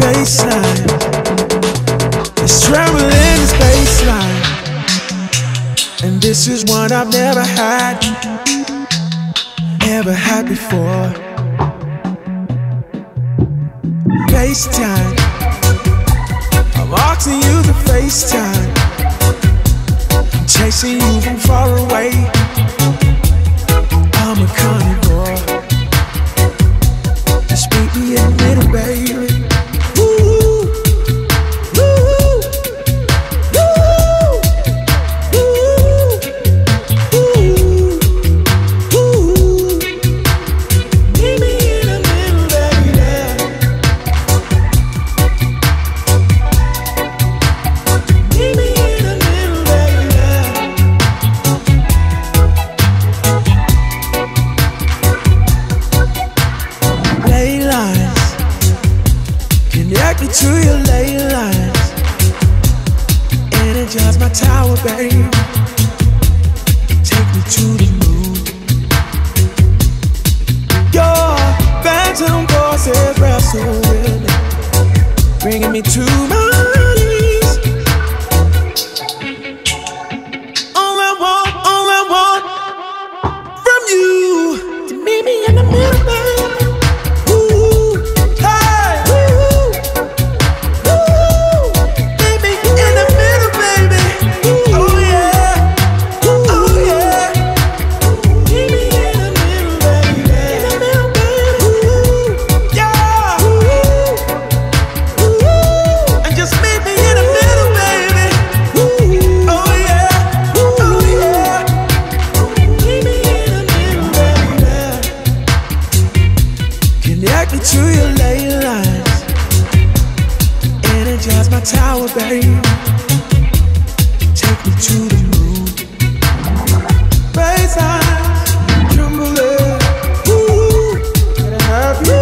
baseline. It's trembling this baseline. And this is one I've never had before. FaceTime, I'm asking you to FaceTime. I'm chasing you from far away. I'm a carnivore. Just meet me in the middle, baby. To your ley lines, energize my tower, babe. Take me to the moon. Your phantom forces wrestle with me, bringing me to my knees. All I want from you to meet me in the middle, babe. To your ley lines, energize my tower, babe. Take me to the moon. Baseline, trembling. Ooh, gotta have you.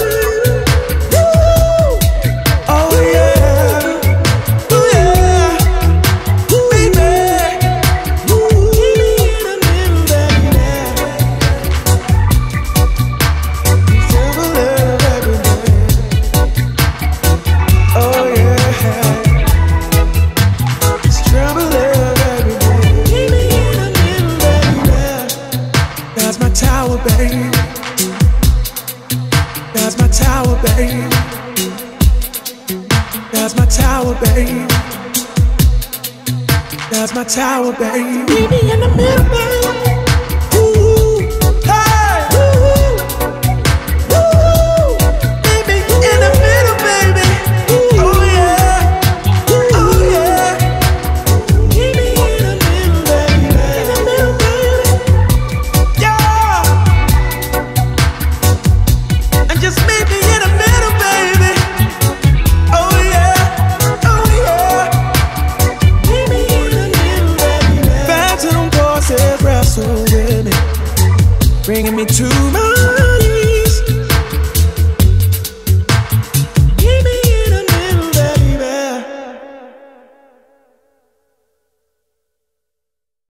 Oh yeah, oh yeah, baby. Keep me in the middle, baby. That's my tower, babe. That's my tower, babe. That's my tower, babe. That's my tower, babe. Meet me in the middle, babe. Wrestle with me, bringing me to my